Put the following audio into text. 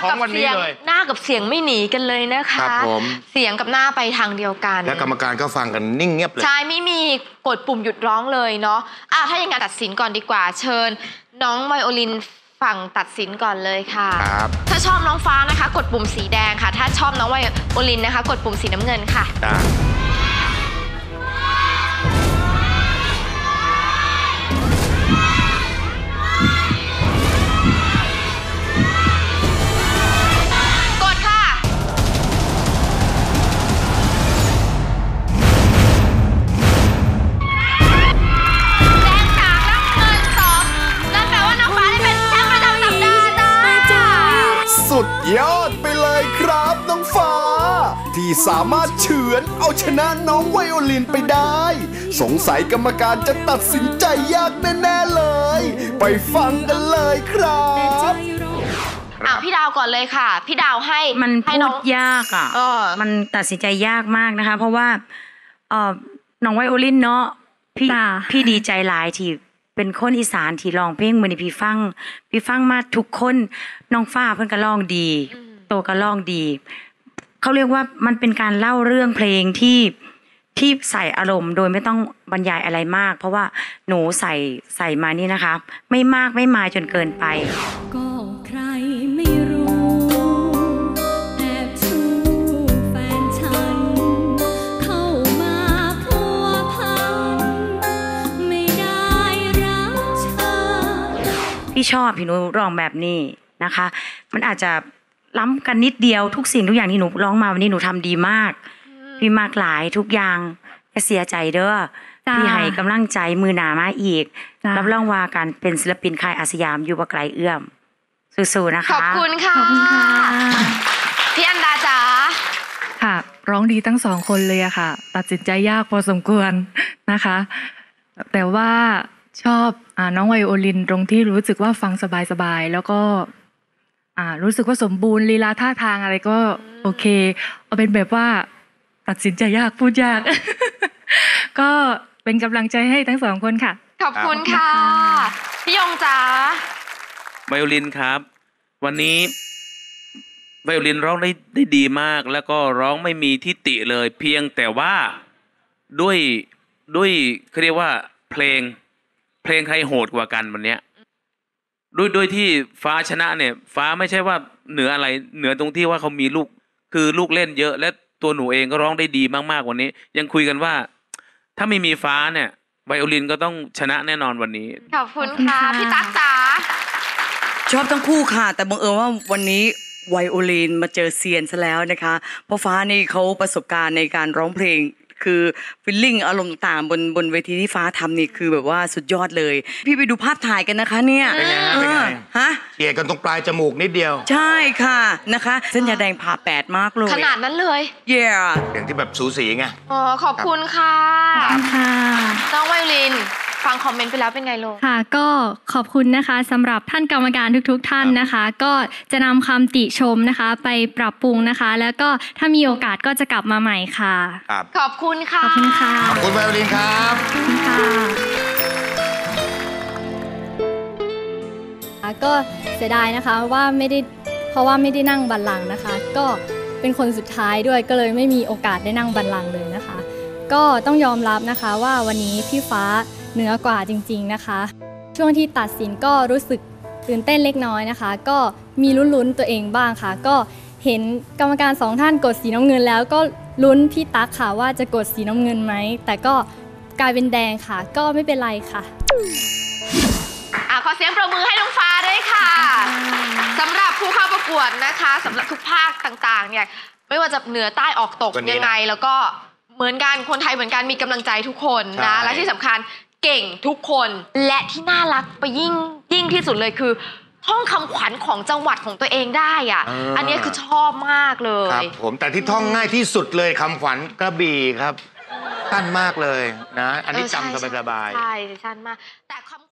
ของวันนี้เลยหน้ากับเสียงไม่หนีกันเลยนะคะครับผมเสียงกับหน้าไปทางเดียวกันและกรรมการก็ฟังกันนิ่งเงียบเลยใช่ไม่มีกดปุ่มหยุดร้องเลยเนาะถ้าอย่างงั้นตัดสินก่อนดีกว่าเชิญน้องไวโอลินฝั่งตัดสินก่อนเลยค่ะครับถ้าชอบน้องฟ้านะคะกดปุ่มสีแดงค่ะถ้าชอบน้องไวโอลินนะคะกดปุ่มสีน้ำเงินค่ะสุดยอดไปเลยครับน้องฟ้าที่สามารถเฉือนเอาชนะน้องไวโอลินไปได้สงสัยกรรมการจะตัดสินใจยากแน่ๆเลยไปฟังกันเลยครับพี่ดาวก่อนเลยค่ะพี่ดาวให้มันพูดยากมันตัดสินใจยากมากนะคะเพราะว่าน้องไวโอลินเนาะพี่ดีใจหลายที่เป็นคนอีสานที่ร้องเพลงเหมือนพี่ฟังมาทุกคนน้องฟ้าเพิ่นก็ร้องดีโตก็ร้องดีเขาเรียกว่ามันเป็นการเล่าเรื่องเพลงที่ใส่อารมณ์โดยไม่ต้องบรรยายอะไรมากเพราะว่าหนูใส่มานี่นะคะไม่มากไม่มาจนเกินไปก็ใครไม่รู้แอบชูแฟนฉันเข้ามาพัวพันไม่ได้รักเธอพี่ชอบพี่หนูร้องแบบนี้นะคะมันอาจจะล้ำกันนิดเดียวทุกสิ่งทุกอย่างที่หนูร้องมาวันนี้หนูทำดีมากพี่มากหลายทุกอย่างจะเสียใจเด้อพี่ให้กำลังใจมือหนามาอีกรับรองว่าการเป็นศิลปินค่ายอาสยามอยู่บ่ไกลเอื้อมสู้ๆนะคะขอบคุณค่ะพี่อันดาจ๋าค่ะร้องดีทั้งสองคนเลยอะค่ะตัดสินใจยากพอสมควรนะคะแต่ว่าชอบน้องไวโอลินตรงที่รู้สึกว่าฟังสบายๆแล้วก็รู้สึกว่าสมบูรณ์ลีลาท่าทางอะไรก็โอเคเอาเป็นแบบว่าตัดสินใจยากพูดยาก ก็เป็นกำลังใจให้ทั้งสองคนค่ะขอบคุณค่ะพี่ยงจ๋าไวโอลินครับวันนี้ไวโอลินร้องได้ดีมากแล้วก็ร้องไม่มีทิฏฐิเลยเพียงแต่ว่าด้วยเขาเรียกว่าเพลงใครโหดกว่ากันวันเนี้ยด้วยที่ฟ้าชนะเนี่ยฟ้าไม่ใช่ว่าเหนืออะไรเหนือตรงที่ว่าเขามีลูกเล่นเยอะและตัวหนูเองก็ร้องได้ดีมากๆวันนี้ยังคุยกันว่าถ้าไม่มีฟ้าเนี่ยไวโอลินก็ต้องชนะแน่นอนวันนี้ขอบคุณค่ะพี่ตั๊กจ๋าชอบทั้งคู่ค่ะแต่บังเอิญว่าวันนี้ไวโอลินมาเจอเซียนซะแล้วนะคะเพราะฟ้านี่เขาประสบการณ์ในการร้องเพลงคือฟีลลิ่งอารมณ์ต่างๆบนเวทีที่ฟ้าทำนี่คือแบบว่าสุดยอดเลยพี่ไปดูภาพถ่ายกันนะคะเนี่ยเป็นไงฮะเกี่ยกันตรงปลายจมูกนิดเดียวใช่ค่ะนะคะเส้นยาแดงผ่าแปดมากเลยขนาดนั้นเลยอย่างที่แบบสูสีไงขอบคุณค่ะน้องไวโอลินฟังคอมเมนต์ไปแล้วเป็นไงโลค่ะก็ขอบคุณนะคะสำหรับท่านกรรมการทุกท่านนะคะก็จะนำคำติชมนะคะไปปรับปรุงนะคะแล้วก็ถ้ามีโอกาสก็จะกลับมาใหม่ค่ะขอบคุณค่ะขอบคุณค่ะขอบคุณไวโอลินครับขอบคุณค่ะก็เสียดายนะคะว่าเพราะว่าไม่ได้นั่งบัลลังก์นะคะก็เป็นคนสุดท้ายด้วยก็เลยไม่มีโอกาสได้นั่งบัลลังก์เลยนะคะก็ต้องยอมรับนะคะว่าวันนี้พี่ฟ้าเหนือกว่าจริงๆนะคะช่วงที่ตัดสินก็รู้สึกตื่นเต้นเล็กน้อยนะคะก็มีลุ้นตัวเองบ้างค่ะก็เห็นกรรมการ2ท่านกดสีน้ำเงินแล้วก็ลุ้นพี่ตั๊กค่ะว่าจะกดสีน้ำเงินไหมแต่ก็กลายเป็นแดงค่ะก็ไม่เป็นไรค่ะขอเสียงปรบมือให้น้องฟ้าด้วยค่ะสำหรับผู้เข้าประกวดนะคะสำหรับทุกภาคต่างๆเนี่ยไม่ว่าจะเหนือใต้ออกตกยังไงแล้วก็เหมือนกันคนไทยเหมือนกันมีกำลังใจทุกคนนะและที่สำคัญเก่งทุกคนและที่น่ารักไปยิ่งที่สุดเลยคือท่องคำขวัญของจังหวัดของตัวเองได้อันนี้คือชอบมากเลยครับผมแต่ที่ท่องง่ายที่สุดเลยคำขวัญกระบี่ครับสั้นมากเลยนะอันนี้จำสบายๆใช่สั้นมากแต่